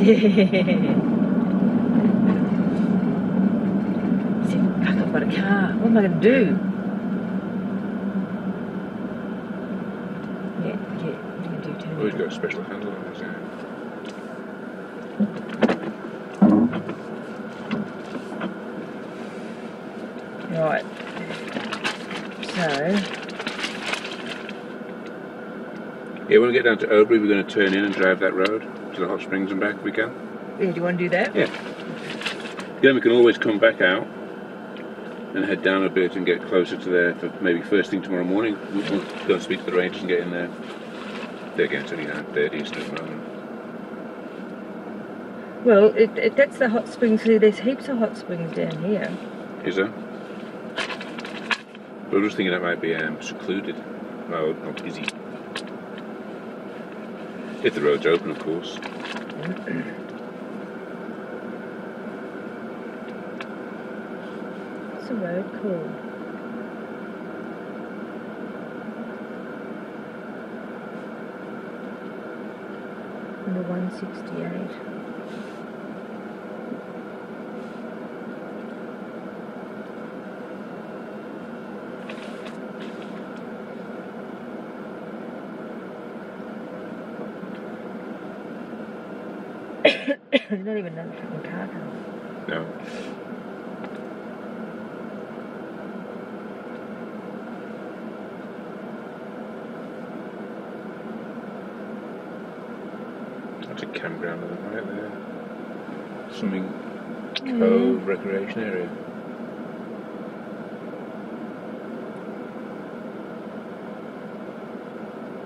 Fuck, I've got a car. What am I going to do? Yeah, what are you going to do? Turn Oh, he's it. got a special handle on his Right. So, yeah, when we get down to Oberley, we're going to turn in and drive that road to the hot springs and back if we can. yeah, do you want to do that? Yeah. Then we can always come back out and head down a bit and get closer to there for maybe first thing tomorrow morning. We'll go and speak to the rangers and get in there. They're getting to 9:30 at the moment. Well, that's the hot springs. There's heaps of hot springs down here. Is there? But I was thinking that might be secluded. Well, not busy. If the road's open, of course. What's the road called? Number 168. There's not even another fucking car coming. No. That's a campground on the right there. Something cove recreation area.